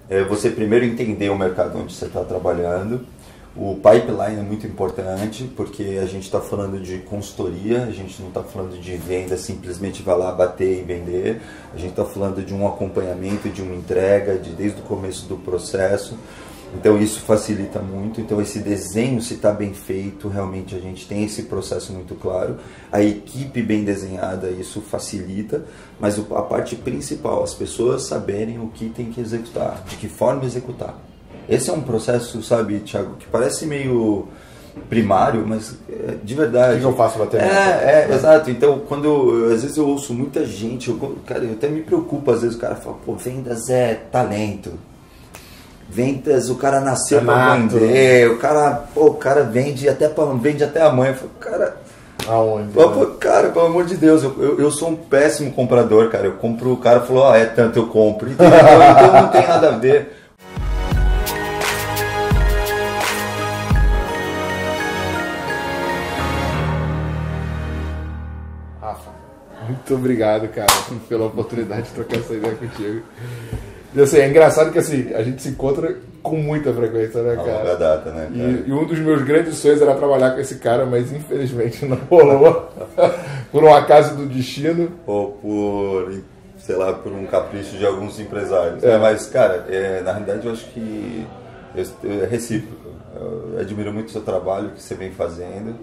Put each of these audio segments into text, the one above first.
é você primeiro entender o mercado onde você está trabalhando. O pipeline é muito importante, porque a gente está falando de consultoria, a gente não está falando de venda, simplesmente vai lá bater e vender. A gente está falando de um acompanhamento, de uma entrega, desde o começo do processo. Então isso facilita muito. Então esse desenho, se está bem feito, realmente a gente tem esse processo muito claro. A equipe bem desenhada, isso facilita. Mas a parte principal, as pessoas saberem o que tem que executar, de que forma executar. Esse é um processo, sabe, Thiago, que parece meio primário, mas de verdade. O que eu faço para ter? Exato. Então, às vezes eu ouço muita gente, cara, eu até me preocupo, às vezes o cara fala, pô, vendas é talento. Vendas, o cara nasceu para vender, o cara vende até a mãe. Eu falo, cara, aonde? Cara, pelo amor de Deus, eu sou um péssimo comprador, cara. Eu compro, o cara falou, é tanto, eu compro. Então não tem nada a ver. Muito obrigado, cara, pela oportunidade de trocar essa ideia contigo. E assim, é engraçado que assim, a gente se encontra com muita frequência, né, cara? Longa data, né, cara? E um dos meus grandes sonhos era trabalhar com esse cara, mas infelizmente não rolou. Por um acaso do destino. Ou por, sei lá, por um capricho de alguns empresários. Mas, cara, na realidade eu acho que é recíproco. Eu admiro muito o seu trabalho que você vem fazendo.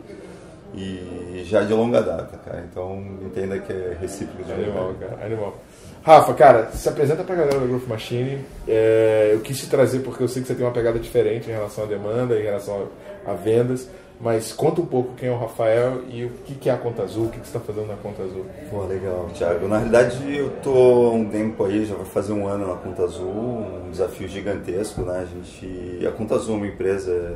E já de longa data, cara. Então entenda que é recíproco de animal, cara, animal. Rafa, cara, se apresenta pra galera da Growth Machine. Eu quis te trazer porque eu sei que você tem uma pegada diferente em relação à demanda, em relação a vendas. Mas conta um pouco quem é o Rafael e o que é a Conta Azul, o que você está fazendo na Conta Azul. Pô, legal, Thiago. Na realidade eu tô há um tempo aí, já vai fazer um ano na Conta Azul, um desafio gigantesco, né? A Conta Azul é uma empresa...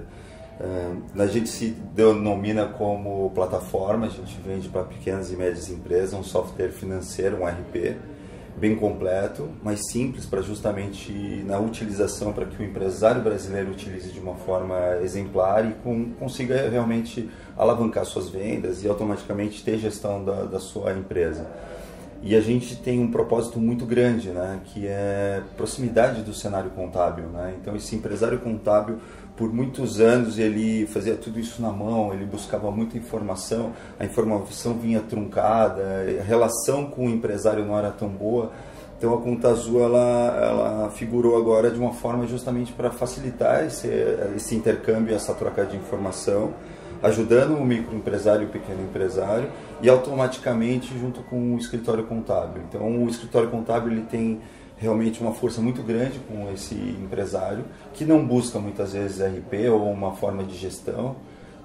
a gente se denomina como plataforma, a gente vende para pequenas e médias empresas um software financeiro, um RP, bem completo, mas simples para justamente na utilização para que o empresário brasileiro utilize de uma forma exemplar e consiga realmente alavancar suas vendas e automaticamente ter gestão da sua empresa. E a gente tem um propósito muito grande, né, que é proximidade do cenário contábil, né? Então esse empresário contábil, por muitos anos ele fazia tudo isso na mão, ele buscava muita informação, a informação vinha truncada, a relação com o empresário não era tão boa. Então a Conta Azul ela figurou agora de uma forma justamente para facilitar esse intercâmbio, essa troca de informação, ajudando o microempresário e o pequeno empresário e automaticamente junto com o escritório contábil. Então o escritório contábil ele tem realmente uma força muito grande com esse empresário que não busca muitas vezes RP ou uma forma de gestão,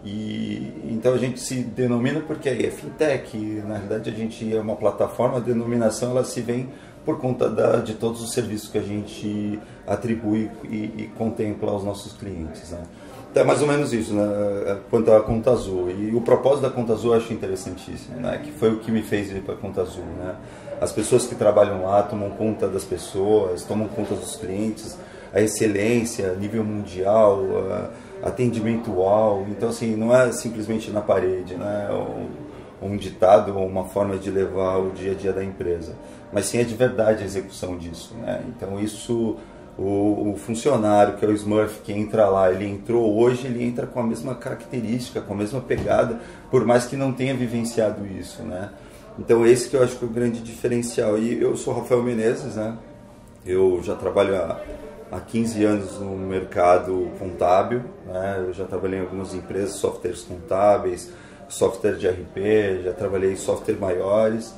e então a gente se denomina porque é fintech, na realidade a gente é uma plataforma, a denominação ela se vem por conta de todos os serviços que a gente atribui e contempla aos nossos clientes, né? Então é mais ou menos isso, né, quanto à Conta Azul. E o propósito da Conta Azul eu acho interessantíssimo, né, que foi o que me fez ir para a Conta Azul, né? As pessoas que trabalham lá tomam conta das pessoas, tomam conta dos clientes, a excelência, nível mundial, atendimento UAU. Então assim, não é simplesmente na parede, né, um ditado ou uma forma de levar o dia a dia da empresa, mas sim é de verdade a execução disso, né? Então isso... O funcionário, que é o Smurf, que entra lá, ele entrou hoje, ele entra com a mesma característica, com a mesma pegada, por mais que não tenha vivenciado isso, né? Então esse que eu acho que é o grande diferencial. E eu sou Rafael Menezes, né? Eu já trabalho há 15 anos no mercado contábil, né? Eu já trabalhei em algumas empresas, softwares contábeis, software de RP, já trabalhei em software maiores.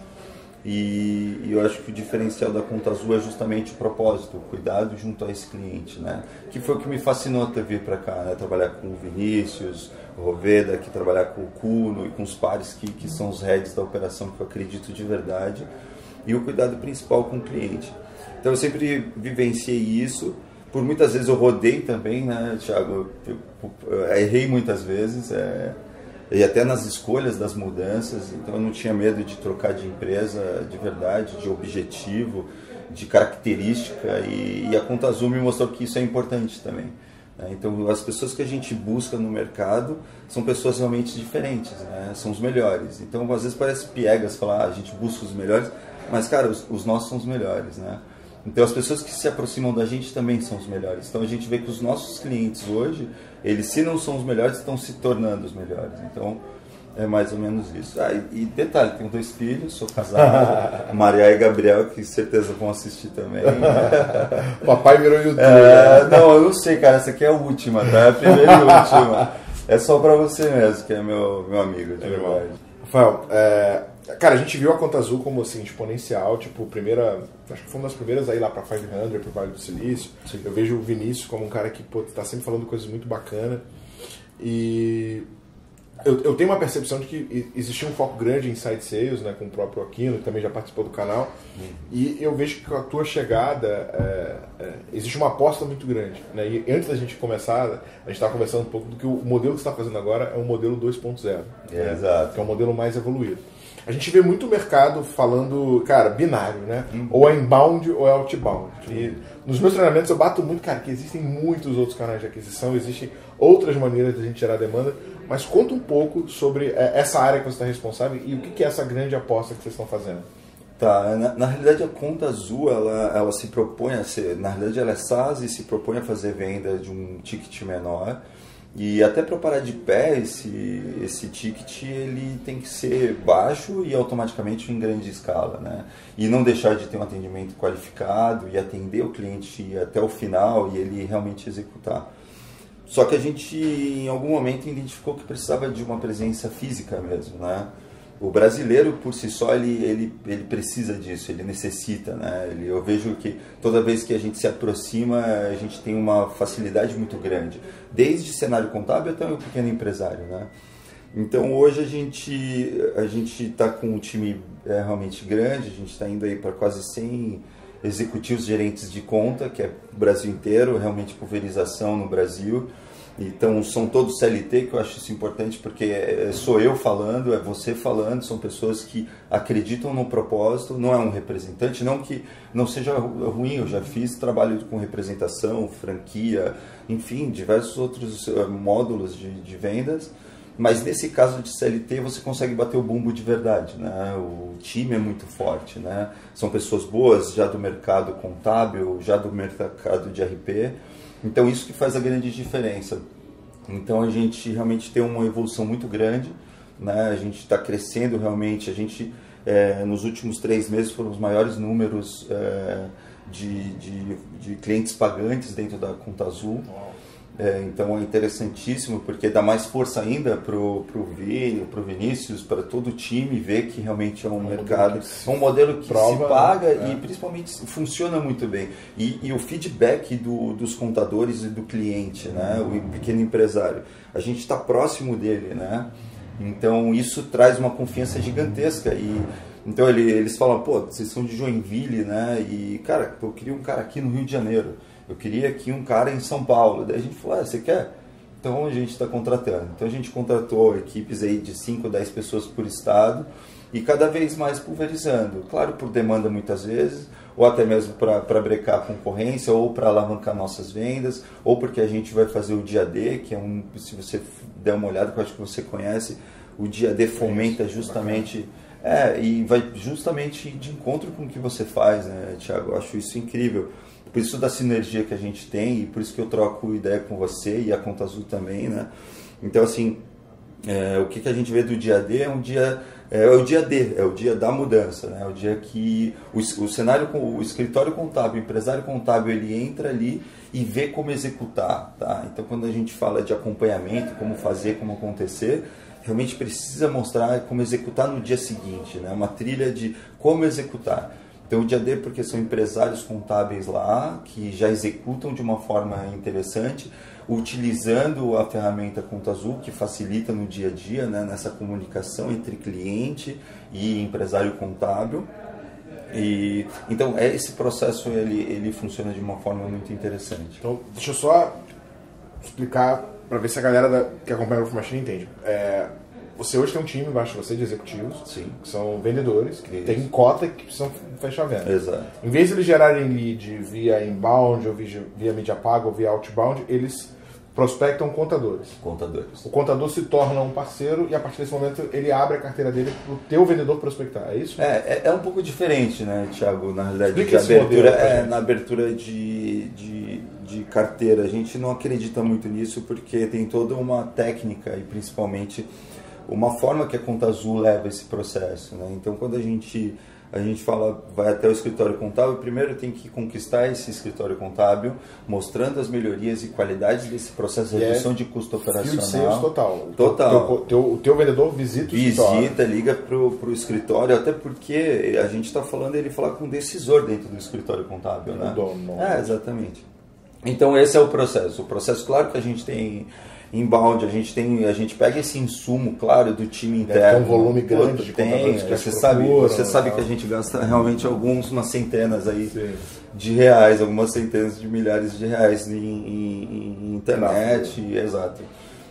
E eu acho que o diferencial da Conta Azul é justamente o propósito, o cuidado junto a esse cliente, né? Que foi o que me fascinou até vir para cá, né? Trabalhar com o Vinícius, o Roveda, que trabalhar com o Cuno e com os pares que são os heads da operação, que eu acredito de verdade, e o cuidado principal com o cliente. Então eu sempre vivenciei isso, por muitas vezes eu rodei também, né, Thiago? Eu errei muitas vezes, e até nas escolhas das mudanças, então eu não tinha medo de trocar de empresa de verdade, de objetivo, de característica, e a Conta Azul me mostrou que isso é importante também, né? Então as pessoas que a gente busca no mercado são pessoas realmente diferentes, né? São os melhores. Então às vezes parece piegas falar, a gente busca os melhores, mas cara, os nossos são os melhores, né? Então as pessoas que se aproximam da gente também são os melhores. Então a gente vê que os nossos clientes hoje, eles se não são os melhores, estão se tornando os melhores. Então é mais ou menos isso. E detalhe, tenho 2 filhos, sou casado, Maria e Gabriel, que certeza vão assistir também. Papai virou YouTube. Não, eu não sei, cara, essa aqui é a última, tá? A primeira e última. É só pra você mesmo, que é meu amigo, de verdade. Rafael, cara, a gente viu a Conta Azul como assim, exponencial, tipo, acho que foi uma das primeiras a ir lá pra 500, pro Vale do Silício. Sim. Eu vejo o Vinícius como um cara que tá sempre falando coisas muito bacanas. E eu tenho uma percepção de que existia um foco grande em side sales, né, com o próprio Aquino, que também já participou do canal. E eu vejo que com a tua chegada existe uma aposta muito grande, né? E antes da gente começar, a gente estava conversando um pouco do que o modelo que você está fazendo agora é um modelo 2.0. Né? Exato. Que é um modelo mais evoluído. A gente vê muito mercado falando, cara, binário, né? Ou é inbound ou é outbound. E nos meus treinamentos eu bato muito, cara, que existem muitos outros canais de aquisição, existem outras maneiras de a gente gerar demanda, mas conta um pouco sobre essa área que você está responsável e o que é essa grande aposta que vocês estão fazendo. Tá, na realidade a Conta Azul, ela se propõe a ser, na realidade ela é SaaS e se propõe a fazer venda de um ticket menor. E até para parar de pé, esse ticket ele tem que ser baixo e automaticamente em grande escala, né? E não deixar de ter um atendimento qualificado e atender o cliente até o final e ele realmente executar. Só que a gente, em algum momento, identificou que precisava de uma presença física mesmo, né? O brasileiro, por si só, ele precisa disso, ele necessita, né? Eu vejo que toda vez que a gente se aproxima, a gente tem uma facilidade muito grande. Desde cenário contábil até o pequeno empresário, né? Então, hoje a gente está com um time realmente grande, a gente está indo aí para quase 100 executivos gerentes de conta, que é o Brasil inteiro, realmente pulverização no Brasil. Então são todos CLT, que eu acho isso importante, porque sou eu falando, é você falando, são pessoas que acreditam no propósito, não é um representante, não que não seja ruim, eu já fiz trabalho com representação, franquia, enfim, diversos outros módulos de vendas, mas nesse caso de CLT você consegue bater o bumbo de verdade, né? O time é muito forte, né? São pessoas boas, já do mercado contábil, já do mercado de RP. Então isso que faz a grande diferença. Então a gente realmente tem uma evolução muito grande, né? A gente está crescendo realmente, a gente nos últimos 3 meses foram os maiores números de clientes pagantes dentro da Conta Azul. Então é interessantíssimo porque dá mais força ainda para o Vini, para o Vinícius, para todo o time ver que realmente é um mercado, é um modelo que se paga e principalmente funciona muito bem. E o feedback dos contadores e do cliente, né? O pequeno empresário, a gente está próximo dele, né? Então isso traz uma confiança gigantesca então eles falam, pô, vocês são de Joinville, né? E cara, eu queria um cara aqui no Rio de Janeiro. Eu queria aqui um cara em São Paulo. Daí a gente falou, você quer? Então a gente está contratando. Então a gente contratou equipes aí de 5, 10 pessoas por estado e cada vez mais pulverizando. Claro, por demanda muitas vezes, ou até mesmo para brecar a concorrência, ou para alavancar nossas vendas, ou porque a gente vai fazer o dia D, que é se você der uma olhada, que eu acho que você conhece, o dia D fomenta justamente... e vai justamente de encontro com o que você faz, né, Thiago? Eu acho isso incrível. Por isso da sinergia que a gente tem e por isso que eu troco ideia com você e a Conta Azul também, né? Então, assim, o que a gente vê do dia D é o dia D, é o dia da mudança, né? É o dia que o cenário, o escritório contábil, o empresário contábil, ele entra ali e vê como executar, tá? Então, quando a gente fala de acompanhamento, como fazer, como acontecer, realmente precisa mostrar como executar no dia seguinte, né? Uma trilha de como executar. Então o dia D porque são empresários contábeis lá que já executam de uma forma interessante, utilizando a ferramenta Conta Azul que facilita no dia a dia, né, nessa comunicação entre cliente e empresário contábil. E então esse processo ele funciona de uma forma muito interessante. Então deixa eu só explicar para ver se a galera que acompanha o Growth Machine entende. Você hoje tem um time embaixo de você de executivos, sim, que são vendedores, que tem cota que precisam fechar a venda. Exato. Em vez de eles gerarem lead via inbound, ou via mídia paga, ou via outbound, eles prospectam contadores. Contadores. O contador se torna um parceiro e a partir desse momento ele abre a carteira dele para o teu vendedor prospectar, é isso? É um pouco diferente, né, Thiago, na realidade, Explica esse modelo pra gente. na abertura de carteira. A gente não acredita muito nisso porque tem toda uma técnica e principalmente uma forma que a Conta Azul leva esse processo, né? Então, quando a gente fala, vai até o escritório contábil, primeiro tem que conquistar esse escritório contábil, mostrando as melhorias e qualidades desse processo de redução de custo operacional. Field sales total. Total. O teu vendedor visita o escritório. Visita, liga pro escritório, até porque a gente está falando, ele falar com um decisor dentro do escritório contábil, né? Exatamente. Então esse é o processo. O processo, claro que a gente tem inbound, a gente pega esse insumo, claro, do time interno. Tem um volume grande de contadores que você sabe que a gente gasta realmente umas centenas aí de reais, algumas centenas de milhares de reais em internet, exato.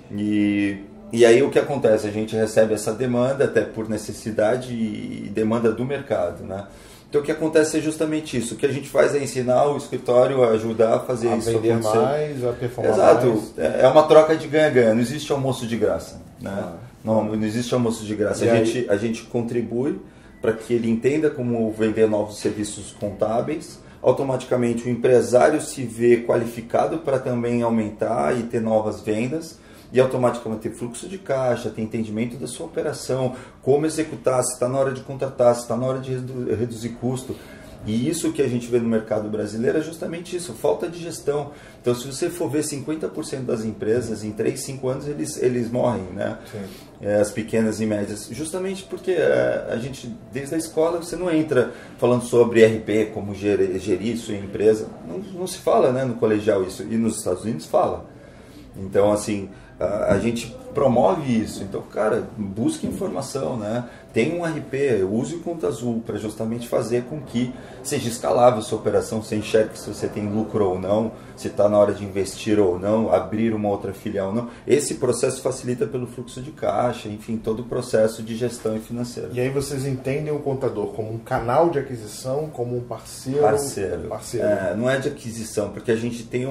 E aí o que acontece? A gente recebe essa demanda, até por necessidade e demanda do mercado, né? Então o que acontece é justamente isso. O que a gente faz é ensinar o escritório a ajudar a fazer isso acontecer. A vender mais, a performar mais. Exato. É uma troca de ganha-ganha. Não existe almoço de graça, né? Não existe almoço de graça. A gente contribui para que ele entenda como vender novos serviços contábeis. Automaticamente o empresário se vê qualificado para também aumentar e ter novas vendas. E automaticamente tem fluxo de caixa, tem entendimento da sua operação, como executar, se está na hora de contratar, se está na hora de reduzir custo. E isso que a gente vê no mercado brasileiro é justamente isso, falta de gestão. Então, se você for ver 50% das empresas, em 3, 5 anos eles morrem, né? As pequenas e médias. Justamente porque a gente, desde a escola, você não entra falando sobre RP, como gerir sua empresa. Não se fala, né, no colegial isso. E nos Estados Unidos fala. Então, assim, a gente promove isso. Então, cara, busque informação, né? Tem um RP, use o Conta Azul para justamente fazer com que seja escalável a sua operação, você enxergue se você tem lucro ou não, se está na hora de investir ou não, abrir uma outra filial ou não. Esse processo facilita pelo fluxo de caixa, enfim, todo o processo de gestão e financeira. E aí vocês entendem o contador como um canal de aquisição, como um parceiro? Parceiro. Não é de aquisição, porque a gente tem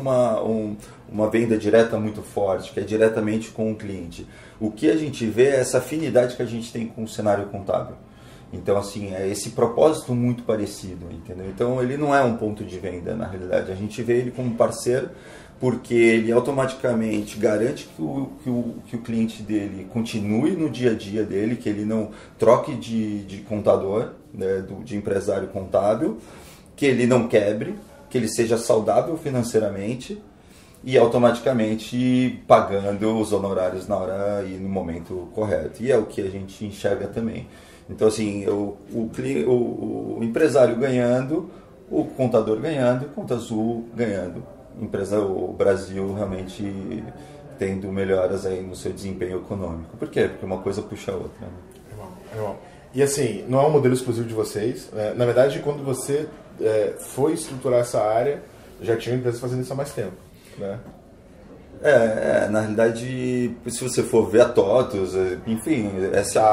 uma venda direta muito forte, que é diretamente com o cliente. O que a gente vê é essa afinidade que a gente tem com o cenário contábil. Então, assim, é esse propósito muito parecido, entendeu? Então, ele não é um ponto de venda, na realidade. A gente vê ele como parceiro porque ele automaticamente garante que o cliente dele continue no dia a dia dele, que ele não troque de contador, né, de empresário contábil, que ele não quebre, que ele seja saudável financeiramente e automaticamente pagando os honorários na hora e no momento correto. E é o que a gente enxerga também. Então, assim, o empresário ganhando, o contador ganhando, o Conta Azul ganhando. O Brasil realmente tendo melhoras aí no seu desempenho econômico. Por quê? Porque uma coisa puxa a outra. Né? E assim, não é um modelo exclusivo de vocês. Na verdade, quando você foi estruturar essa área, já tinha empresas fazendo isso há mais tempo, né? Na realidade, se você for ver a TOTUS, enfim, SAP,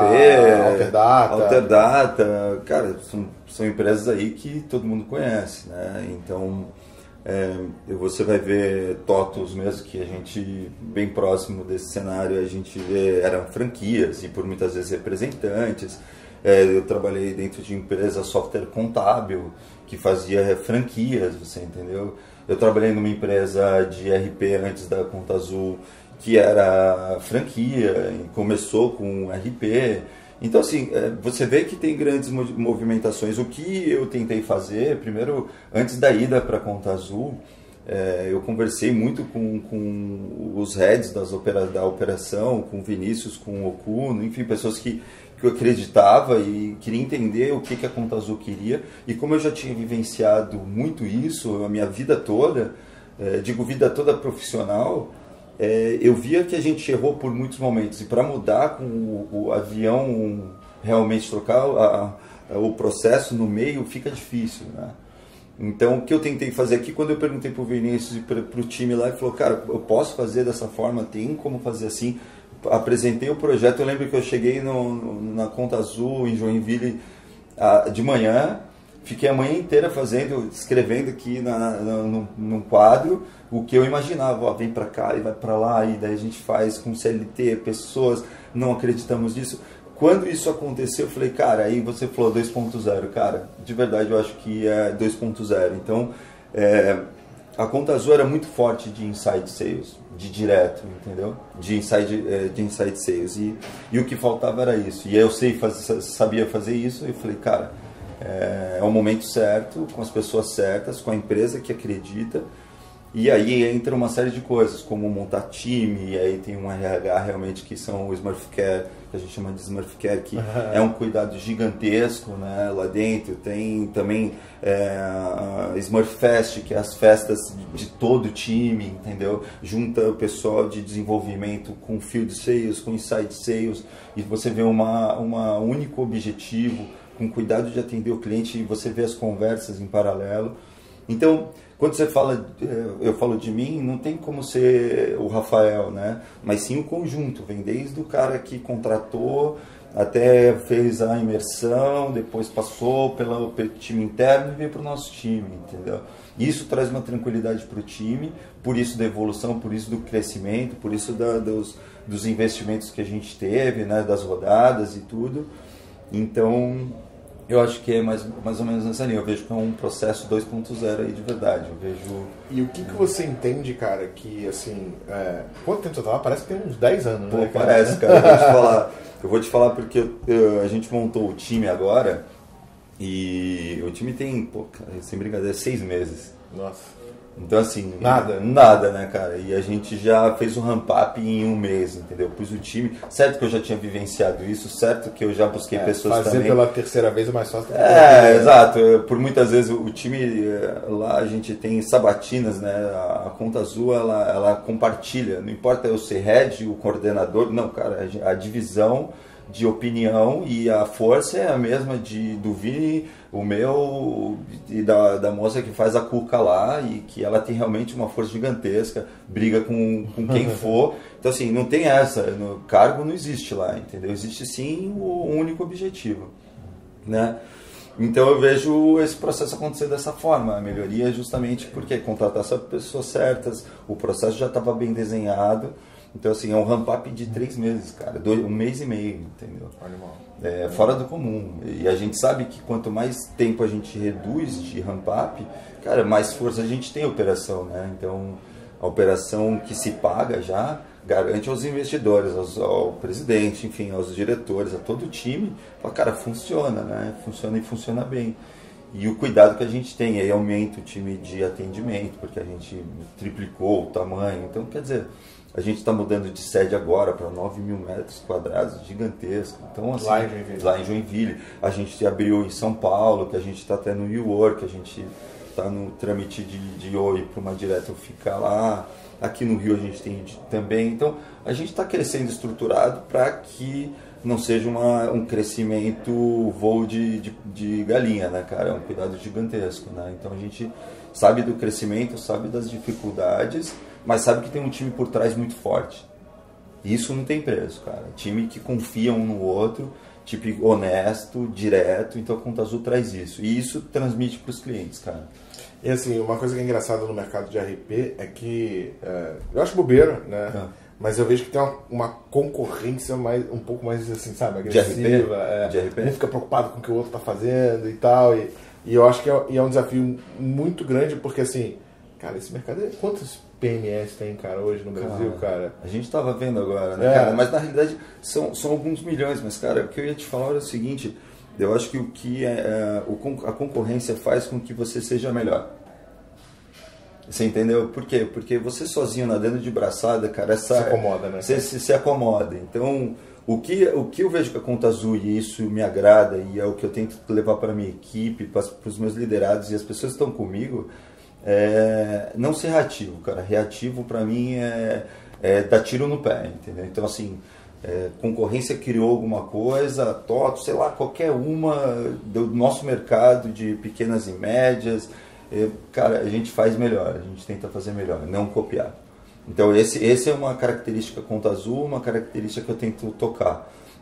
Alterdata, cara, são empresas aí que todo mundo conhece, né? Então, você vai ver TOTUS mesmo, que a gente, bem próximo desse cenário, a gente vê, eram franquias e por muitas vezes representantes. Eu trabalhei dentro de empresa software contábil, que fazia franquias, você entendeu? Eu trabalhei numa empresa de RP antes da Conta Azul, que era franquia, e começou com RP. Então, assim, você vê que tem grandes movimentações. O que eu tentei fazer, primeiro, antes da ida para a Conta Azul, eu conversei muito com os heads da operação, com o Vinícius, com o Okuno, enfim, pessoas que eu acreditava e queria entender o que a Conta Azul queria. E como eu já tinha vivenciado muito isso, a minha vida toda, vida toda profissional, eu via que a gente errou por muitos momentos. E para mudar com o avião, realmente trocar o processo no meio, fica difícil, né? Então, o que eu tentei fazer aqui, quando eu perguntei para o Vinícius e para o time lá, ele falou, cara, eu posso fazer dessa forma, tem como fazer assim. Apresentei o projeto, eu lembro que eu cheguei na Conta Azul, em Joinville, de manhã, fiquei a manhã inteira escrevendo aqui num quadro o que eu imaginava, ó, vem para cá e vai para lá, e daí a gente faz com CLT, pessoas, não acreditamos nisso. Quando isso aconteceu, eu falei, cara, aí você falou 2.0, cara, de verdade eu acho que é 2.0. Então, a Conta Azul era muito forte de inside sales, de direto, entendeu? De inside sales. E o que faltava era isso. E eu sabia fazer isso, e eu falei, cara, é o momento certo, com as pessoas certas, com a empresa que acredita. E aí entra uma série de coisas, como montar time, e aí tem um RH realmente que são o Smurf Care, que a gente chama de Smurf Care, que é um cuidado gigantesco, né, lá dentro. Tem também a Smurf Fest, que é as festas de todo o time, entendeu? Junta o pessoal de desenvolvimento com Field Sales, com Inside Sales, e você vê um único objetivo, com cuidado de atender o cliente, e você vê as conversas em paralelo. Então, quando você fala, eu falo de mim, não tem como ser o Rafael, né? Mas sim o conjunto, vem desde o cara que contratou, até fez a imersão, depois passou pelo time interno e veio para o nosso time, entendeu? Isso traz uma tranquilidade para o time, por isso da evolução, por isso do crescimento, por isso dos investimentos que a gente teve, né? Das rodadas e tudo. Então, eu acho que é mais ou menos nessa linha. Eu vejo que é um processo 2.0 aí de verdade. Eu vejo... E o que você entende, cara, que assim... Quanto tempo você tá lá? Parece que tem uns 10 anos, Pô, né? Cara? Parece, cara. Eu vou te falar porque a gente montou o time agora e o time tem, cara, sem brincadeira, 6 meses. Nossa. Então, assim... Nada, né, cara? E a gente já fez o ramp-up em 1 mês, entendeu? Pus o time... Certo que eu já tinha vivenciado isso, certo que eu já busquei pessoas fazer também... pela terceira vez é mais fácil. Exato. Por muitas vezes o time... Lá a gente tem sabatinas, né? A Conta Azul, ela compartilha. Não importa eu ser head, o coordenador... Não, cara, a divisão de opinião e a força é a mesma do Vini, o meu e da moça que faz a cuca lá, e que ela tem realmente uma força gigantesca, briga com quem for. Então, assim, não tem essa, no cargo não existe lá, entendeu? Existe sim o único objetivo, né? Então eu vejo esse processo acontecer dessa forma. A melhoria é justamente porque contratar as pessoas certas, o processo já estava bem desenhado. Então, assim, é um ramp-up de 3 meses, cara, 1 mês e meio, entendeu? Animal. É fora do comum. E a gente sabe que quanto mais tempo a gente reduz de ramp-up, cara, mais força a gente tem a operação, né? Então, a operação que se paga já garante aos investidores, ao presidente, enfim, aos diretores, a todo o time, fala, cara, funciona, né? Funciona e funciona bem. E o cuidado que a gente tem, aí aumenta o time de atendimento, porque a gente triplicou o tamanho. Então, quer dizer... A gente está mudando de sede agora para 9.000 metros quadrados, gigantesco. Então, assim, lá em Joinville. A gente abriu em São Paulo, que a gente está até no New York, a gente está no trâmite de oi para uma direta ficar lá. Aqui no Rio a gente tem também. Então, a gente está crescendo estruturado para que não seja um crescimento voo de galinha, né, cara? É um cuidado gigantesco, né? Então, a gente sabe do crescimento, sabe das dificuldades, mas sabe que tem um time por trás muito forte. Isso não tem preço, cara. Time que confia um no outro, tipo honesto, direto. Então a Conta Azul traz isso. E isso transmite para os clientes, cara. E assim, uma coisa que é engraçada no mercado de RP é que... eu acho bobeira, né? Mas eu vejo que tem uma concorrência um pouco mais, assim, sabe, agressiva. De RP? Um fica preocupado com o que o outro está fazendo e tal. E eu acho que é um desafio muito grande, porque assim, cara, esse mercado... Quantos PMS tem, cara, hoje no Brasil, cara? A gente estava vendo agora, né, cara? Mas na realidade são alguns milhões. Mas, cara, o que eu ia te falar era o seguinte: eu acho que a concorrência faz com que você seja melhor. Você entendeu? Por quê? Porque você sozinho nadando de braçada, cara, se acomoda, né? Você se acomoda. Então, o que eu vejo com a Conta Azul, e isso me agrada, e é o que eu tento levar para a minha equipe, para os meus liderados e as pessoas que estão comigo, não ser reativo, cara. Reativo para mim é dar tiro no pé, entendeu? Então, assim, concorrência criou alguma coisa, TOTO, sei lá, qualquer uma do nosso mercado de pequenas e médias, cara, a gente faz melhor, a gente tenta fazer melhor, não copiar. Então, esse é uma característica Conta Azul, uma característica que eu tento tocar.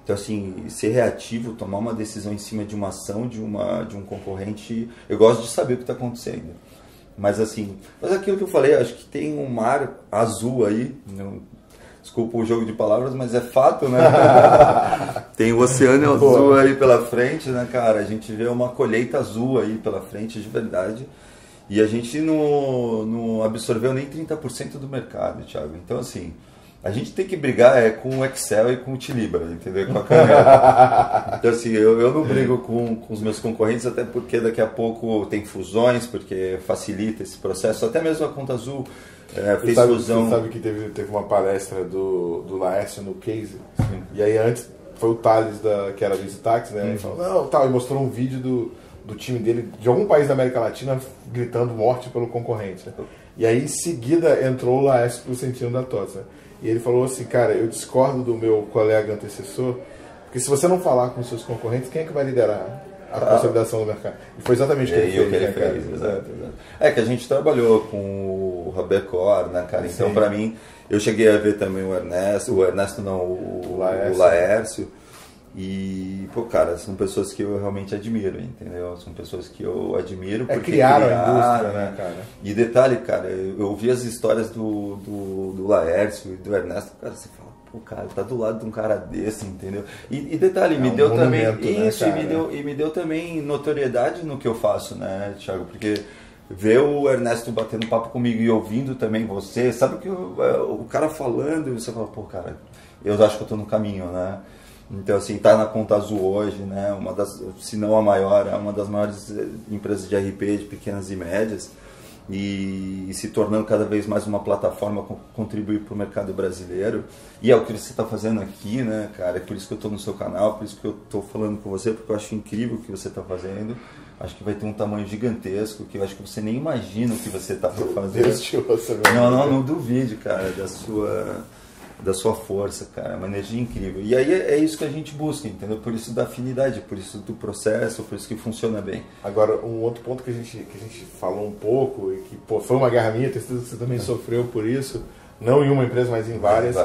Então, assim, ser reativo, tomar uma decisão em cima de uma ação de um concorrente, eu gosto de saber o que está acontecendo. Mas, assim, aquilo que eu falei, acho que tem um mar azul aí, desculpa o jogo de palavras, mas é fato, né? Tem o oceano azul aí pela frente, né, cara? A gente vê uma colheita azul aí pela frente, de verdade. E a gente não absorveu nem 30% do mercado, Thiago. Então, assim, a gente tem que brigar com o Excel e com o Tilibra, entendeu? Com a caneta. Então, assim, eu não brigo com os meus concorrentes, até porque daqui a pouco tem fusões, porque facilita esse processo. Até mesmo a Conta Azul fez fusão. Você sabe que teve uma palestra do Laércio no Case, e aí antes foi o Thales, que era do Visitax, né? Ele falou, não, tal, e mostrou um vídeo do time dele, de algum país da América Latina, gritando morte pelo concorrente. Né? E aí, em seguida, entrou o Laércio pro sentido da TOTS. Né? E ele falou assim, cara, eu discordo do meu colega antecessor, porque se você não falar com os seus concorrentes, quem é que vai liderar a consolidação do mercado? E foi exatamente o que ele fez, né, cara? Exato. É que a gente trabalhou com o Robert Cor, né, cara? Então, para mim, eu cheguei a ver também o Ernesto não, o Laércio. E, pô, cara, são pessoas que eu realmente admiro, entendeu? São pessoas que eu admiro porque criaram a indústria, né, cara? E detalhe, cara, eu ouvi as histórias do Laércio e do Ernesto, cara, você fala, pô, cara, tá do lado de um cara desse, entendeu? E detalhe, me deu também isso, né, me deu também notoriedade no que eu faço, né, Thiago? Porque ver o Ernesto batendo papo comigo e ouvindo também você, sabe que o cara falando, e você fala, pô, cara, eu acho que eu tô no caminho, né? Então, assim, tá na Conta Azul hoje, né? Uma das, se não a maior, é uma das maiores empresas de RP, de pequenas e médias, e se tornando cada vez mais uma plataforma para contribuir para o mercado brasileiro. E é o que você está fazendo aqui, né, cara? É por isso que eu estou no seu canal, por isso que eu estou falando com você, porque eu acho incrível o que você está fazendo. Acho que vai ter um tamanho gigantesco, que eu acho que você nem imagina o que você está por fazer. Não duvide, cara, da sua força, cara, uma energia incrível. E aí é isso que a gente busca, entendeu? Por isso da afinidade, por isso do processo, por isso que funciona bem. Agora, um outro ponto que a gente falou um pouco, e que pô, foi uma guerra minha, tenho certeza que você também sofreu por isso, não em uma empresa, mas em várias.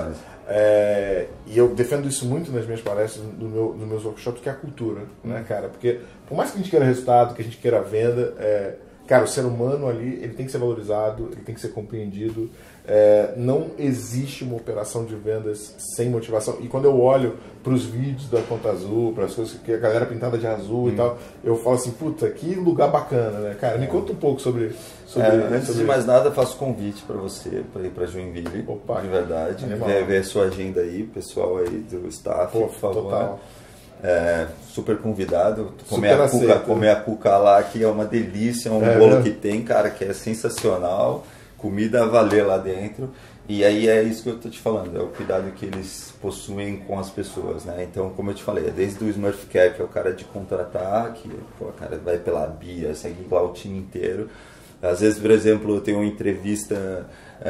E eu defendo isso muito nas minhas palestras, nos meus workshops, que é a cultura, né, cara? Porque por mais que a gente queira resultado, que a gente queira venda, cara, o ser humano ali, ele tem que ser valorizado, ele tem que ser compreendido. Não existe uma operação de vendas sem motivação. E quando eu olho para os vídeos da Conta Azul, para as coisas que a galera pintada de azul e tal, eu falo assim, puta, que lugar bacana, né? Cara, me conta um pouco sobre antes de mais nada, faço convite para você, para ir para Joinville. Opa, de verdade. Ver a sua agenda aí, pessoal aí do staff, por favor. Total. Super convidado, comer a cuca lá, que é uma delícia, um bolo que tem, cara, que é sensacional, comida a valer lá dentro. E aí é isso que eu tô te falando, é o cuidado que eles possuem com as pessoas, né? Então, como eu te falei, desde o Smurf Care, que é o cara de contratar, que o cara vai pela Bia, segue lá o time inteiro. Às vezes, por exemplo, eu tenho uma entrevista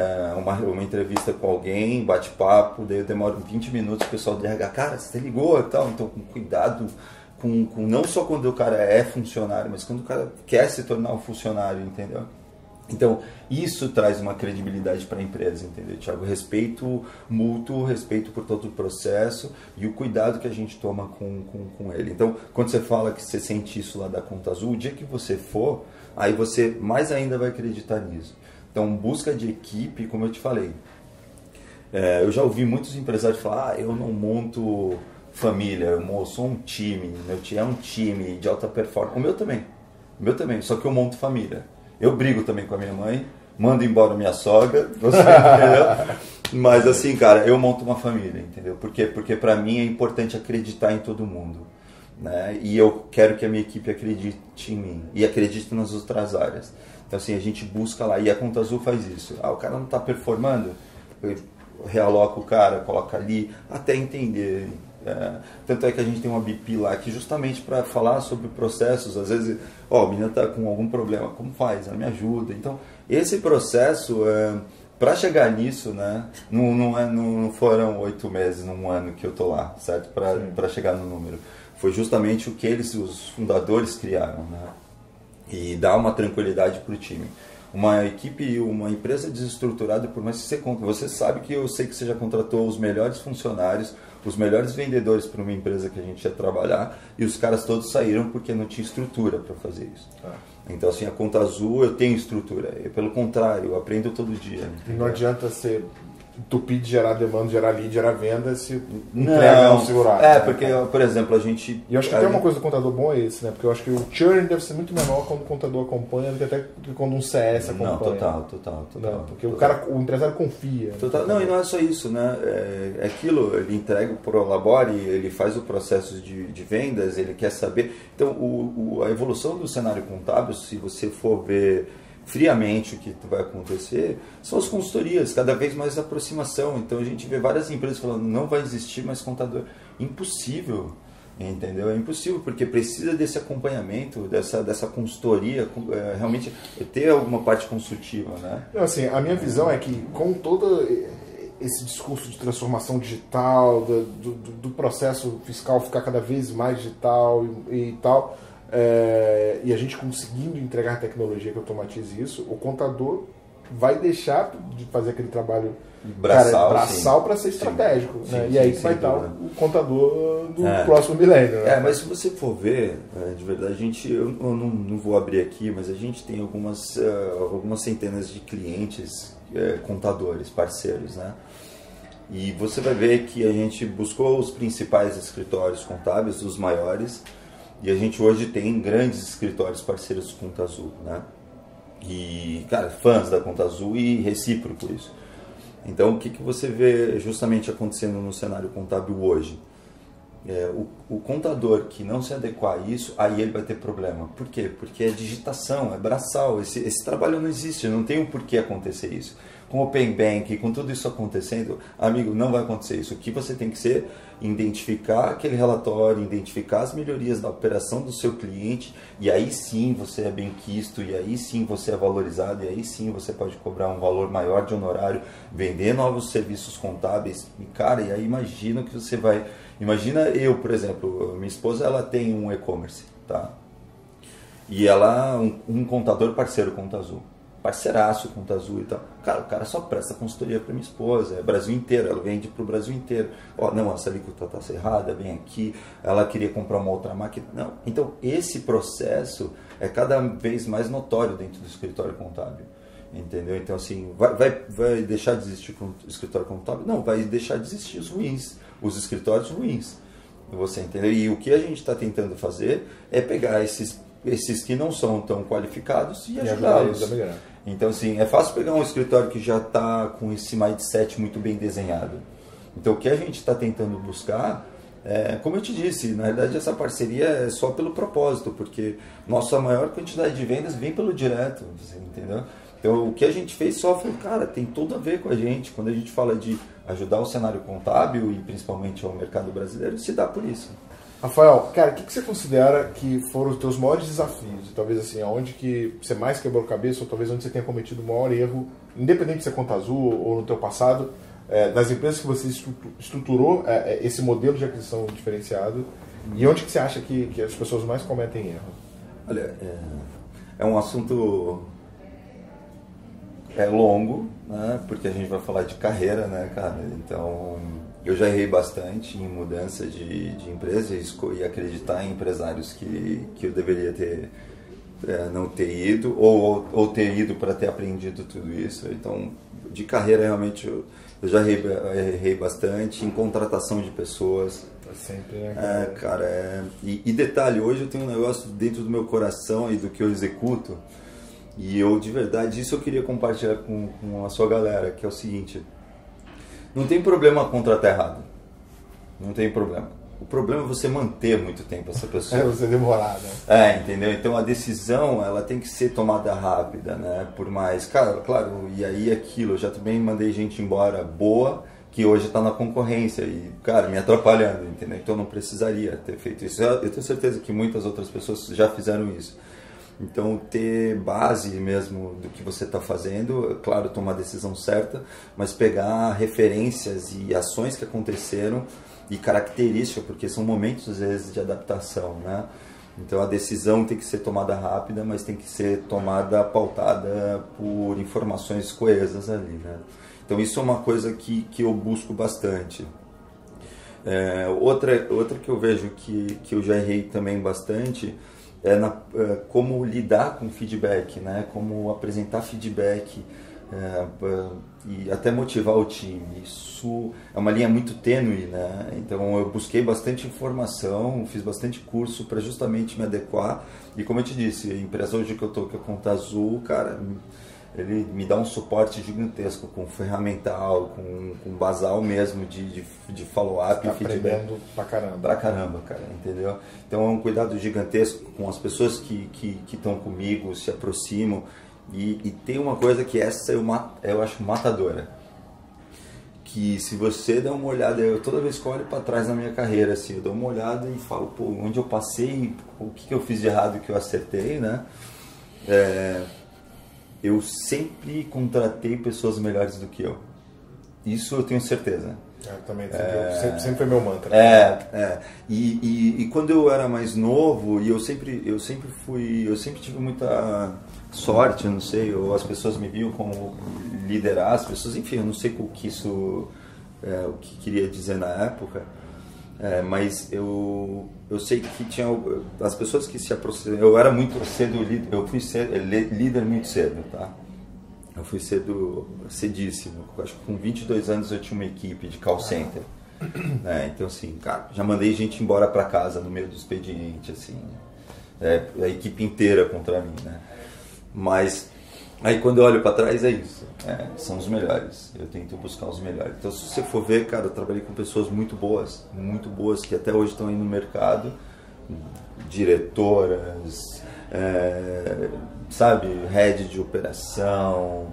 com alguém, bate-papo, daí eu demoro 20 minutos, o pessoal do RH, cara, você ligou e tal, então com cuidado, com não só quando o cara é funcionário, mas quando o cara quer se tornar um funcionário, entendeu? Então, isso traz uma credibilidade para a empresa, entendeu, Thiago? Respeito mútuo, respeito por todo o processo e o cuidado que a gente toma com ele. Então, quando você fala que você sente isso lá da Conta Azul, o dia que você for, aí você mais ainda vai acreditar nisso. Então, busca de equipe, como eu te falei. Eu já ouvi muitos empresários falar, eu não monto família, eu sou um time, meu time é um time de alta performance. O meu também, só que eu monto família. Eu brigo também com a minha mãe, mando embora minha sogra, você entendeu? Mas assim, cara, eu monto uma família, entendeu? Por quê? Porque pra mim é importante acreditar em todo mundo, né? E eu quero que a minha equipe acredite em mim e acredite nas outras áreas. Então assim, a gente busca lá, e a Conta Azul faz isso. O cara não está performando, eu realoco o cara, coloca ali, até entender. Tanto é que a gente tem uma BP lá que justamente para falar sobre processos, às vezes, a menina está com algum problema, como faz? Ela me ajuda. Então, esse processo, para chegar nisso, né, não foram 8 meses, num ano que eu tô lá, certo? Para chegar no número. Foi justamente o que os fundadores criaram, né? E dar uma tranquilidade para o time. Uma equipe, uma empresa desestruturada, por mais que você sabe que eu sei que você já contratou os melhores funcionários, os melhores vendedores para uma empresa que a gente ia trabalhar, e os caras todos saíram porque não tinha estrutura para fazer isso. Então, assim, a Conta Azul, eu tenho estrutura. Pelo contrário, eu aprendo todo dia. E não adianta ser entupir de gerar demanda, gerar lead, gerar venda, se entrega não segurar. Porque, por exemplo, a gente... E eu acho que tem uma coisa do contador bom é esse, né? Porque eu acho que o churn deve ser muito menor quando o contador acompanha do que até quando um CS acompanha. Não, total. Não, porque total. O empresário confia. Total. Não, e não é só isso, né? É aquilo, ele entrega para o Labore, ele faz o processo de vendas, ele quer saber... Então, a evolução do cenário contábil, se você for ver friamente o que vai acontecer, são as consultorias, cada vez mais aproximação. Então a gente vê várias empresas falando, não vai existir mais contador. Impossível, entendeu? É impossível, porque precisa desse acompanhamento, dessa consultoria, realmente ter alguma parte consultiva, né? Não, assim, a minha visão é que com todo esse discurso de transformação digital, do processo fiscal ficar cada vez mais digital e tal... e a gente conseguindo entregar tecnologia que automatize isso, o contador vai deixar de fazer aquele trabalho braçal para ser estratégico. Sim, né? sim, e aí sim, vai estar o contador do próximo milênio. Né? Mas se você for ver, de verdade, eu não vou abrir aqui, mas a gente tem algumas centenas de clientes, contadores, parceiros, né? E você vai ver que a gente buscou os principais escritórios contábeis, os maiores, e a gente hoje tem grandes escritórios parceiros de Conta Azul, né? E, cara, fãs da Conta Azul e recíproco isso. Então, o que você vê justamente acontecendo no cenário contábil hoje? O contador que não se adequar a isso, aí ele vai ter problema. Por quê? Porque é digitação, é braçal. Esse trabalho não existe, não tem um porquê acontecer isso. Com o Open Bank, com tudo isso acontecendo, amigo, não vai acontecer isso. O que você tem que ser, identificar aquele relatório, identificar as melhorias da operação do seu cliente, e aí sim você é bem quisto, e aí sim você é valorizado, e aí sim você pode cobrar um valor maior de honorário, vender novos serviços contábeis. E, cara, e aí imagina que você vai... Imagina eu, por exemplo, minha esposa, ela tem um e-commerce, tá? E ela, um contador parceiro Conta Azul. Parceiraço Conta Azul e tal. Cara, o cara só presta consultoria para minha esposa, é Brasil inteiro, ela vende para o Brasil inteiro. Ó, não, essa alíquota está errada, vem aqui, ela queria comprar uma outra máquina. Não. Então, esse processo é cada vez mais notório dentro do escritório contábil. Entendeu? Então, assim, vai deixar de existir o escritório contábil? Não, vai deixar de existir os ruins, os escritórios ruins. Você entendeu? E o que a gente está tentando fazer é pegar esses que não são tão qualificados e ajudá-los. Então, assim, é fácil pegar um escritório que já está com esse mindset muito bem desenhado. Então, o que a gente está tentando buscar, como eu te disse, na verdade essa parceria é só pelo propósito, porque nossa maior quantidade de vendas vem pelo direto, você entendeu? Então, o que a gente fez só foi, cara, tem tudo a ver com a gente. Quando a gente fala de ajudar o cenário contábil e principalmente ao mercado brasileiro, se dá por isso. Rafael, cara, o que você considera que foram os teus maiores desafios? Talvez assim, aonde que você mais quebrou a cabeça, ou talvez onde você tenha cometido o maior erro, independente de ser Conta Azul ou no teu passado, das empresas que você estruturou esse modelo de aquisição diferenciado, e onde que você acha que as pessoas mais cometem erro? Olha, é um assunto longo, né? Porque a gente vai falar de carreira, né, cara? Então, eu já errei bastante em mudança de empresa e acreditar em empresários que eu deveria não ter ido ou ter ido para ter aprendido tudo isso. Então, de carreira, realmente, eu já errei bastante em contratação de pessoas. Sempre, né? Cara, e detalhe, hoje eu tenho um negócio dentro do meu coração e do que eu executo, e eu, de verdade, isso eu queria compartilhar com a sua galera, que é o seguinte: não tem problema contratar errado, não tem problema. O problema é você manter muito tempo essa pessoa. Você demorar, né? Entendeu? Então a decisão, ela tem que ser tomada rápida, né? Por mais, claro, e aí aquilo, eu já também mandei gente embora boa, que hoje está na concorrência e, cara, me atrapalhando, entendeu? Então eu não precisaria ter feito isso. Eu tenho certeza que muitas outras pessoas já fizeram isso. Então, ter base mesmo do que você está fazendo, claro, tomar a decisão certa, mas pegar referências e ações que aconteceram e características, porque são momentos, às vezes, de adaptação, né? Então, a decisão tem que ser tomada rápida, mas tem que ser tomada pautada por informações coesas ali, né? Então, isso é uma coisa que eu busco bastante. Outra que eu vejo que eu já errei também bastante como lidar com feedback, né? Como apresentar feedback e até motivar o time. Isso é uma linha muito tênue, né? Então eu busquei bastante informação, fiz bastante curso para justamente me adequar. E como eu te disse, a empresa hoje que eu estou, que é a Conta Azul, cara, ele me dá um suporte gigantesco com ferramental, com basal mesmo de follow-up e feedback. Aprendendo pra caramba. Pra caramba, cara, entendeu? Então é um cuidado gigantesco com as pessoas que estão comigo, se aproximam. E tem uma coisa que essa eu acho matadora. Que se você der uma olhada, toda vez que eu olho para trás na minha carreira, assim, eu dou uma olhada e falo, pô, onde eu passei, o que eu fiz de errado e que eu acertei, né? Eu sempre contratei pessoas melhores do que eu. Isso eu tenho certeza. Também sempre foi meu mantra. E quando eu era mais novo, e eu sempre tive muita sorte, eu não sei, ou as pessoas me viam como liderar as pessoas, enfim, eu não sei o que isso o que queria dizer na época. Mas eu sei que tinha as pessoas que se aproximaram. Eu era muito cedo eu fui líder muito cedo, tá? Eu fui cedíssimo. Acho que com 22 anos eu tinha uma equipe de call center. Então assim, cara, já mandei gente embora para casa no meio do expediente, assim, a equipe inteira contra mim, né? Mas aí quando eu olho para trás é isso, são os melhores, eu tento buscar os melhores. Então se você for ver, cara, eu trabalhei com pessoas muito boas que até hoje estão aí no mercado, diretoras, sabe, head de operação,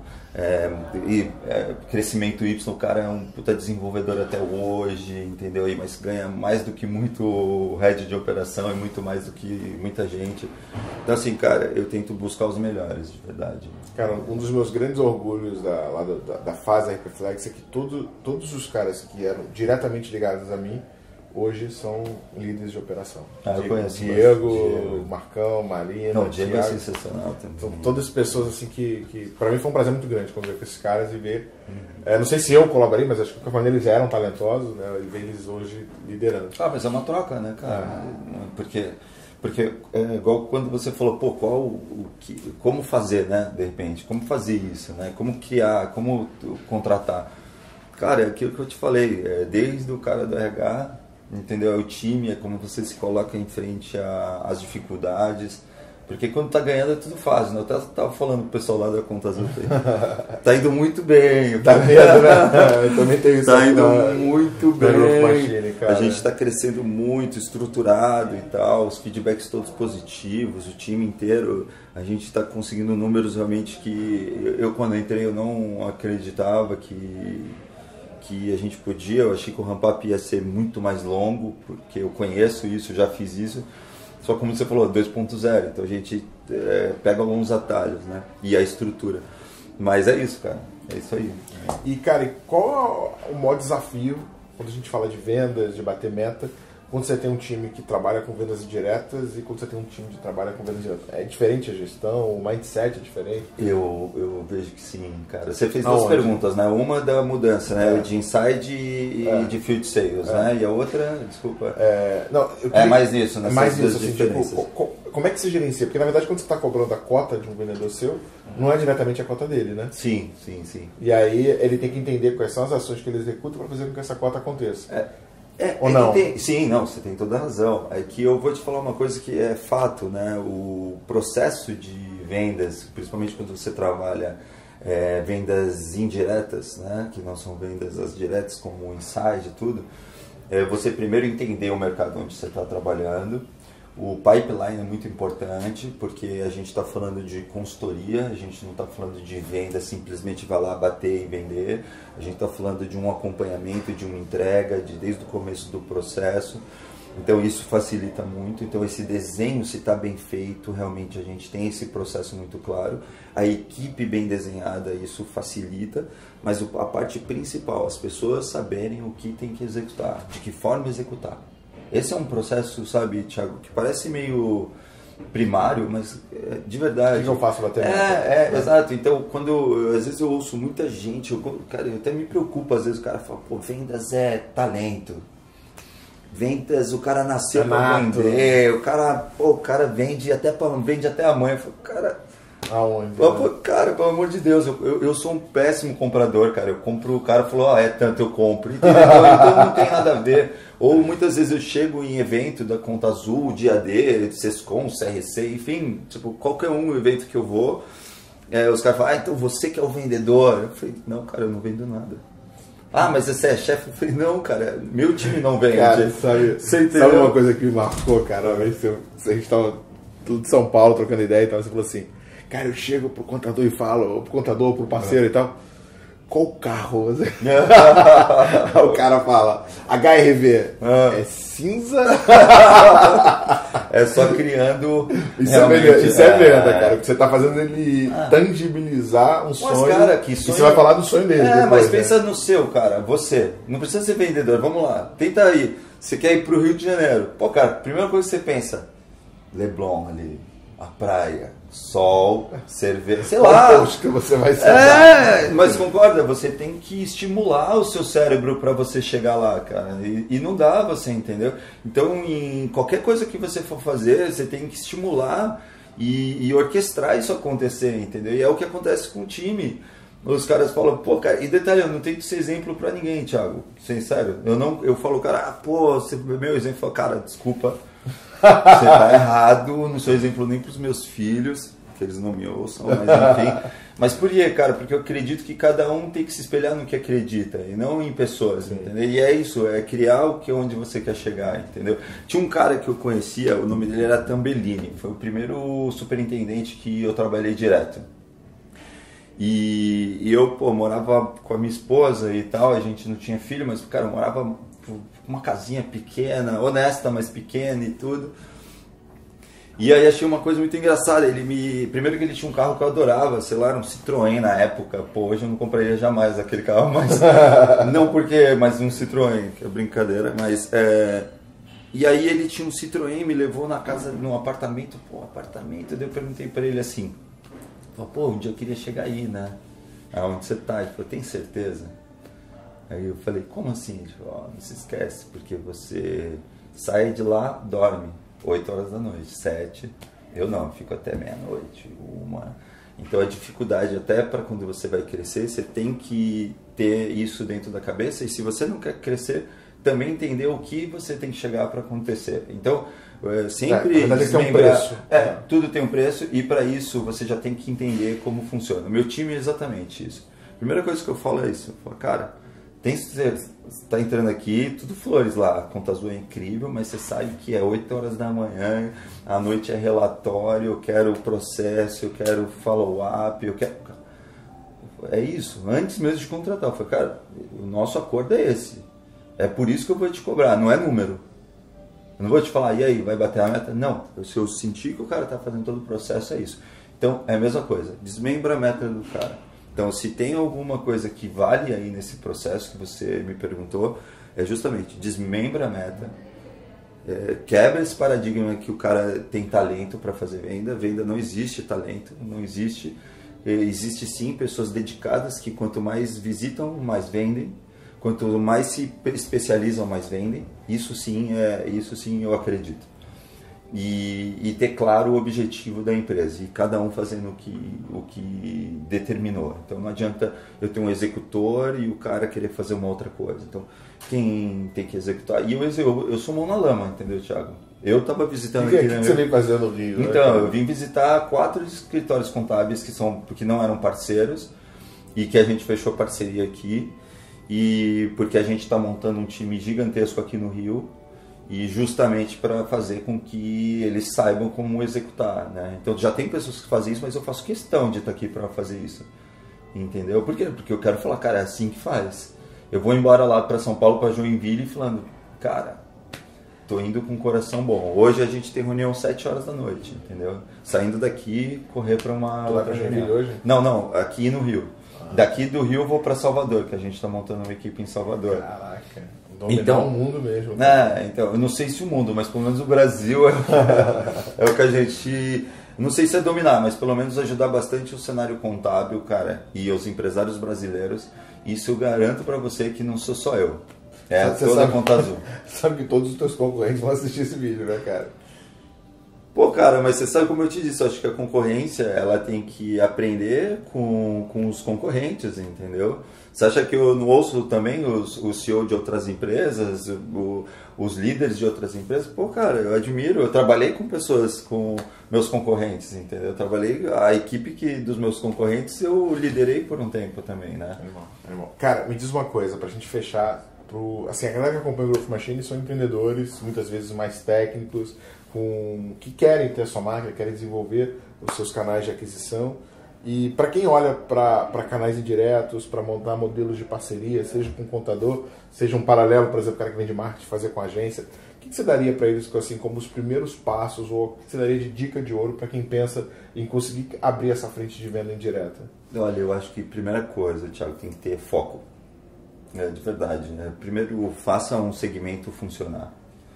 crescimento Y, o cara é um puta desenvolvedor até hoje, entendeu? Mas ganha mais do que muito head de operação e muito mais do que muita gente. Então assim, cara, eu tento buscar os melhores, de verdade. Cara, um dos meus grandes orgulhos da fase da Hyperflex é que todos os caras que eram diretamente ligados a mim hoje são líderes de operação. Eu conheço. Diego, Marcão, Marina. Não, Diego é sensacional também. São todas pessoas assim que para mim foi um prazer muito grande conviver com esses caras e ver. Não sei se eu colaborei, mas acho que qualquer maneira eles já eram talentosos, né? E ver eles hoje liderando. Mas é uma troca, né, cara? Porque é igual quando você falou, pô, como fazer, né, de repente, como fazer isso, né? Como criar, como contratar. Cara, é aquilo que eu te falei, desde o cara do RH, entendeu? É o time, é como você se coloca em frente às dificuldades, porque quando tá ganhando é tudo fácil, né? Eu até tava falando pro pessoal lá da Conta Azul, tá indo muito bem. Tá vendo, né? Eu também tenho isso. Tá indo muito bem. Machine, a gente tá crescendo muito, estruturado e tal, os feedbacks todos positivos, o time inteiro, a gente tá conseguindo números realmente que eu quando entrei eu não acreditava que a gente podia. Eu achei que o ramp-up ia ser muito mais longo, porque eu conheço isso, já fiz isso. Só como você falou, 2.0, então a gente pega alguns atalhos, né? E a estrutura. Mas é isso, cara, é isso aí. E, cara, qual é o maior desafio quando a gente fala de vendas, de bater meta, quando você tem um time que trabalha com vendas diretas e quando você tem um time que trabalha com vendas diretas? É diferente a gestão? O mindset é diferente? Eu vejo que sim, cara. Você fez duas perguntas, né? Uma da mudança, né? De inside e de field sales, né? E a outra, desculpa. Mais isso, né? Mais isso, assim, tipo, como é que se gerencia? Porque na verdade quando você está cobrando a cota de um vendedor seu, não é diretamente a cota dele, né? Sim. E aí ele tem que entender quais são as ações que ele executa para fazer com que essa cota aconteça. Ou não? Sim, não, você tem toda a razão. É que eu vou te falar uma coisa que é fato, né? O processo de vendas, principalmente quando você trabalha vendas indiretas, né? Que não são vendas as diretas como o inside e tudo, você primeiro entender o mercado onde você está trabalhando. O pipeline é muito importante, porque a gente está falando de consultoria, a gente não está falando de venda, simplesmente vai lá bater e vender. A gente está falando de um acompanhamento, de uma entrega, desde o começo do processo. Então isso facilita muito. Então esse desenho, se está bem feito, realmente a gente tem esse processo muito claro. A equipe bem desenhada, isso facilita. Mas a parte principal, as pessoas saberem o que tem que executar, de que forma executar. Esse é um processo, sabe, Thiago, que parece meio primário, mas de verdade. O que eu faço bater meta? Exato. Então, às vezes eu ouço muita gente, cara, eu até me preocupo, às vezes o cara fala, pô, vendas é talento. vendas, o cara nasceu pra Nato. vender, o cara vende até a mãe. Eu falo, cara, Aonde? cara, pelo amor de Deus, eu sou um péssimo comprador, cara. Eu compro, o cara falou, é tanto, eu compro. Entendeu? Então não tem nada a ver. Ou muitas vezes eu chego em evento da Conta Azul, Dia D, Sescom, CRC, enfim, tipo, qualquer evento que eu vou, os caras falam, então você que é o vendedor. Eu falei, não, cara, eu não vendo nada. Ah, mas você é chefe? Eu falei, não, cara, meu time não vende. Cara, sabe uma coisa que me marcou, cara? Uma vez a gente tava tudo de São Paulo trocando ideia e tal, você falou assim, cara, eu chego pro contador e falo, ou pro contador, pro parceiro e tal, qual carro você... O cara fala, HRV, é cinza? É só criando... Isso é venda, cara, porque você tá fazendo ele tangibilizar um sonho, cara, que e sonho... você vai falar do sonho dele depois, mas pensa no seu, cara, você, não precisa ser vendedor, vamos lá, tenta aí, você quer ir pro Rio de Janeiro, pô, cara, primeira coisa que você pensa, Leblon ali, a praia, sol, cerveja, sei lá. Que você vai ser. Mas concorda, você tem que estimular o seu cérebro para você chegar lá, cara. E não dá você, entendeu? Então, em qualquer coisa que você for fazer, você tem que estimular e orquestrar isso acontecer, entendeu? E é o que acontece com o time. Os caras falam, pô, cara, e detalhe, eu não tenho que ser exemplo pra ninguém, Thiago. Sincero. Eu falo, cara, você é meu exemplo. Eu falo, cara, desculpa. Você tá errado, não sou exemplo nem pros meus filhos, que eles não me ouçam, mas enfim. Mas por quê, cara? Porque eu acredito que cada um tem que se espelhar no que acredita e não em pessoas, entendeu? E é isso, é criar o que onde você quer chegar, entendeu? Tinha um cara que eu conhecia, o nome dele era Tambellini, foi o primeiro superintendente que eu trabalhei direto. E eu, morava com a minha esposa e tal, a gente não tinha filho, mas, cara, eu morava uma casinha pequena, honesta, mas pequena e tudo. E aí achei uma coisa muito engraçada, primeiro que ele tinha um carro que eu adorava, sei lá, era um Citroën na época, hoje eu não compraria jamais aquele carro, mas mas um Citroën, que é brincadeira, mas e aí ele tinha um Citroën, me levou na casa, num apartamento, daí eu perguntei pra ele assim, um dia eu queria chegar aí, né? Aonde você tá? Ele falou, tem certeza? Aí eu falei, como assim? Ele falou, não se esquece, porque você sai de lá, dorme 8 horas da noite, 7, eu não, fico até meia-noite, 1. Então a dificuldade até para quando você vai crescer, você tem que ter isso dentro da cabeça, e se você não quer crescer, também entender o que você tem que chegar para acontecer. Então, sempre desmembrar, tudo tem um preço, e para isso você já tem que entender como funciona. O meu time é exatamente isso. A primeira coisa que eu falo é isso, eu falo, cara, você está entrando aqui, tudo flores lá, a Conta Azul é incrível, mas você sabe que é 8 horas da manhã, à noite é relatório, eu quero processo, eu quero follow-up, é isso, antes mesmo de contratar. Eu falei, cara, o nosso acordo é esse, é por isso que eu vou te cobrar, não é número. Eu não vou te falar, e aí, vai bater a meta? Não, se eu sentir que o cara está fazendo todo o processo, é isso. Então, é a mesma coisa, desmembra a meta do cara. Então, se tem alguma coisa que vale aí nesse processo que você me perguntou, é justamente desmembra a meta, quebra esse paradigma que o cara tem talento para fazer venda. Venda não existe talento, não existe. Existe sim pessoas dedicadas que quanto mais visitam, mais vendem. Quanto mais se especializam, mais vendem. Isso sim eu acredito. E ter claro o objetivo da empresa, e cada um fazendo o que determinou. Então não adianta eu ter um executor e o cara querer fazer uma outra coisa. Então quem tem que executar, e eu sou mão na lama, entendeu, Thiago? Eu estava visitando aqui, o que você veio fazer no Rio? Então, eu vim visitar 4 escritórios contábeis que não eram parceiros, e que a gente fechou parceria aqui, e porque a gente está montando um time gigantesco aqui no Rio, e justamente para fazer com que eles saibam como executar, né? Então já tem pessoas que fazem isso, mas eu faço questão de estar aqui para fazer isso, entendeu? Por quê? Porque eu quero falar, cara, é assim que faz. Eu vou embora lá para São Paulo, para Joinville, falando, cara, tô indo com o coração bom. Hoje a gente tem reunião 7 horas da noite, entendeu? Saindo daqui, correr para uma outra reunião. Hoje? Não, aqui no Rio. Daqui do Rio eu vou para Salvador, que a gente está montando uma equipe em Salvador. Caraca. Dominar o mundo mesmo. Então, eu não sei se o mundo, mas pelo menos o Brasil é o que a gente... Não sei se é dominar, mas pelo menos ajudar bastante o cenário contábil, cara, e os empresários brasileiros. Isso eu garanto pra você que não sou só eu. É, toda a Conta Azul. Sabe que todos os teus concorrentes vão assistir esse vídeo, né, cara? Pô, cara, mas você sabe como eu te disse, eu acho que a concorrência, ela tem que aprender com os concorrentes, entendeu? Você acha que eu não ouço também o CEO de outras empresas, os líderes de outras empresas? Pô, cara, eu admiro, eu trabalhei com pessoas, com meus concorrentes, entendeu? Eu trabalhei, a equipe dos meus concorrentes eu liderei por um tempo também, né? Animal. Cara, me diz uma coisa, pra gente fechar, assim, a galera que acompanha o Growth Machine são empreendedores, muitas vezes mais técnicos, que querem ter a sua marca, querem desenvolver os seus canais de aquisição. E para quem olha para canais indiretos, para montar modelos de parceria, seja com contador, seja um paralelo, por exemplo, o cara que vende marketing fazer com agência, o que você daria para eles assim, como os primeiros passos, ou o que você daria de dica de ouro para quem pensa em conseguir abrir essa frente de venda indireta? Olha, eu acho que primeira coisa, Thiago, tem que ter foco. De verdade, né? Primeiro, faça um segmento funcionar.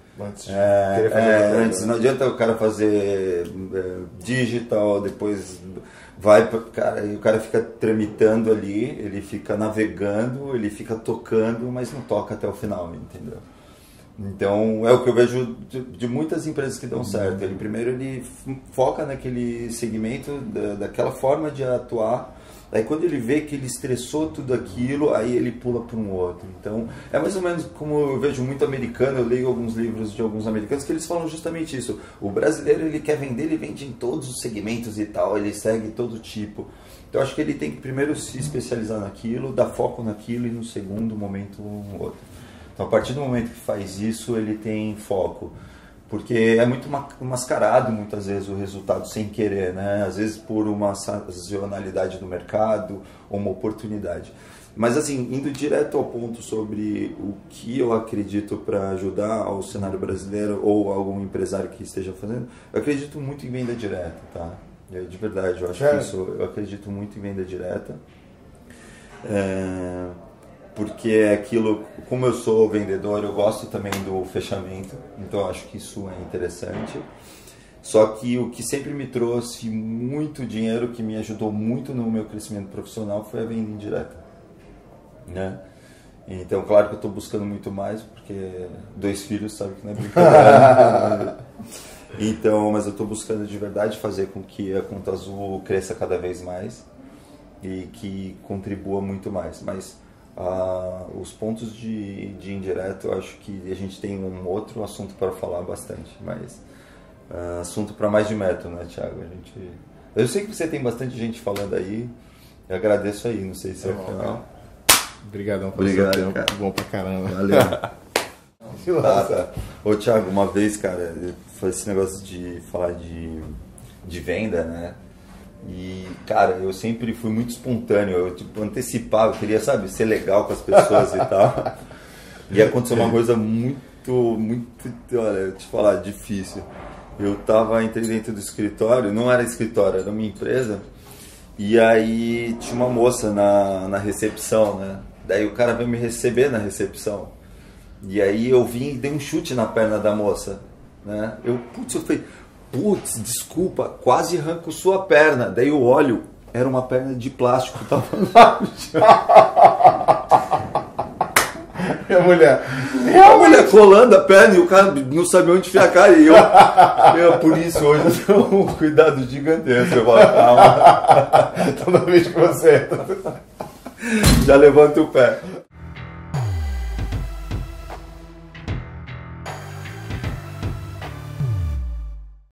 Antes não adianta o cara fazer digital, depois vai cara, e o cara fica tramitando ali, ele fica navegando, ele fica tocando, mas não toca até o final, entendeu? Então é o que eu vejo de muitas empresas que dão certo. Primeiro ele foca naquele segmento, daquela forma de atuar. Aí quando ele vê que ele estressou tudo aquilo, aí ele pula para um outro. Então, é mais ou menos como eu vejo muito americano, eu leio alguns livros de alguns americanos que eles falam justamente isso. O brasileiro, ele quer vender, ele vende em todos os segmentos e tal, ele segue todo tipo. Então, eu acho que ele tem que primeiro se especializar naquilo, dar foco naquilo e no segundo momento um outro. Então, a partir do momento que faz isso, ele tem foco. Porque é muito mascarado muitas vezes o resultado sem querer, né? Às vezes por uma sazonalidade do mercado ou uma oportunidade. Mas assim, indo direto ao ponto sobre o que eu acredito para ajudar ao cenário brasileiro ou algum empresário que esteja fazendo, eu acredito muito em venda direta, tá? De verdade, eu acho que isso, eu acredito muito em venda direta. Porque é aquilo, como eu sou vendedor, eu gosto também do fechamento, então eu acho que isso é interessante. Só que o que sempre me trouxe muito dinheiro, que me ajudou muito no meu crescimento profissional, foi a venda indireta, né? Então, claro que eu estou buscando muito mais, porque 2 filhos, sabe que não é brincadeira. Então, mas eu estou buscando de verdade fazer com que a Conta Azul cresça cada vez mais e que contribua muito mais. Mas os pontos de indireto, eu acho que a gente tem um outro assunto para falar bastante, mas assunto para mais de metro, né, Thiago? Eu sei que você tem bastante gente falando aí, eu agradeço aí, não sei se é o final. Obrigadão pelo seu tempo, cara. Bom pra caramba. Valeu. Tá. Ô, Thiago, uma vez, cara, foi esse negócio de falar de venda, né? E, cara, eu sempre fui muito espontâneo, eu tipo, antecipava, eu queria, sabe, ser legal com as pessoas e tal. E aconteceu uma coisa muito, olha, eu te falar, difícil. Entrei dentro do escritório, não era escritório, era uma empresa, e aí tinha uma moça na recepção, né? Daí o cara veio me receber na recepção. E aí eu vim e dei um chute na perna da moça, né? Eu falei, desculpa, quase arranco sua perna. Daí eu olho, era uma perna de plástico, tava lá no chão. E a mulher colando a perna e o cara não sabia onde enfiar a cara. E por isso hoje eu tenho um cuidado gigantesco. Eu falo, calma. Toda vez que você já levanta o pé.